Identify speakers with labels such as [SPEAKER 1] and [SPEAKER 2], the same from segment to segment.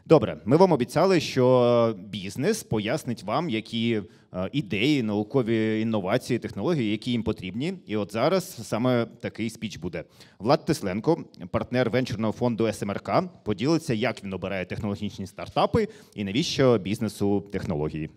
[SPEAKER 1] Добре, ми вам обіцяли, що бізнес пояснить вам, які ідеї, наукові інновації, технології, які їм потрібні. І от зараз саме такий спіч буде. Влад Тесленко, партнер венчурного фонду СМРК, поділиться, як він обирає технологічні стартапи і навіщо бізнесу технології.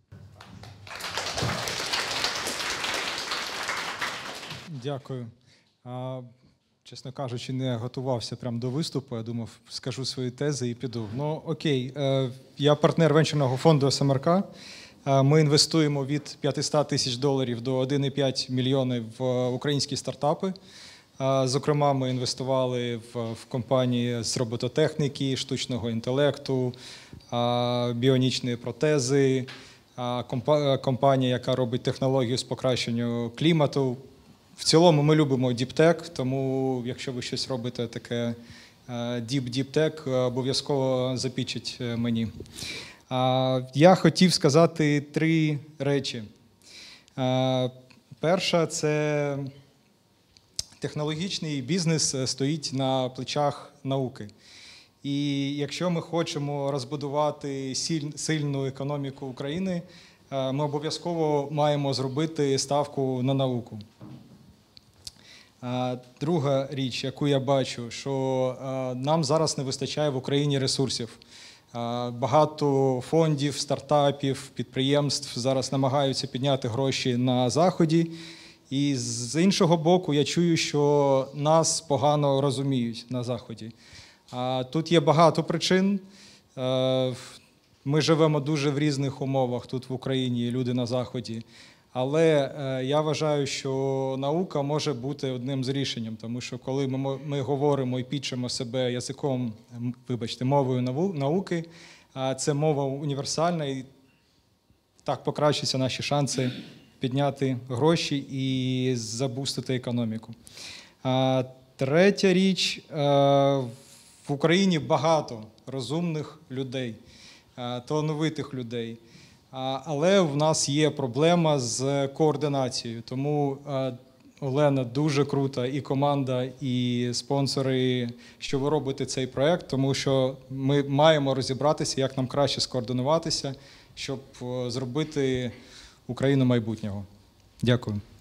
[SPEAKER 2] Дякую. Чесно кажучи, не готувався прямо до виступу. Я думав, скажу свої тези і піду. Ну, окей. Я партнер венчурного фонду СМРК. Ми інвестуємо від $500 тисяч до 1,5 мільйонів в українські стартапи. Зокрема, ми інвестували в компанії з робототехніки, штучного інтелекту, біонічні протези, компанія, яка робить технологію з покращення клімату. В цілому ми любимо діптек, тому якщо ви щось робите таке діптек, обов'язково запічіть мені. Я хотів сказати 3 речі. Перша – це технологічний бізнес стоїть на плечах науки. І якщо ми хочемо розбудувати сильну економіку України, ми обов'язково маємо зробити ставку на науку. Друга річ, яку я бачу, що нам зараз не вистачає в Україні ресурсів. Багато фондів, стартапів, підприємств зараз намагаються підняти гроші на Заході. І з іншого боку, я чую, що нас погано розуміють на Заході. Тут є багато причин. Ми живемо дуже в різних умовах тут в Україні, люди на Заході. Але я вважаю, що наука може бути одним з рішенням, тому що коли ми говоримо і пічемо себе язиком, мовою науки, це мова універсальна, і так покращаться наші шанси підняти гроші і забустити економіку. Третя річ, в Україні багато розумних людей, талановитих людей. Але в нас є проблема з координацією, тому Олена дуже крута, і команда, і спонсори, що ви робите цей проєкт, тому що ми маємо розібратися, як нам краще скоординуватися, щоб зробити Україну майбутнього. Дякую.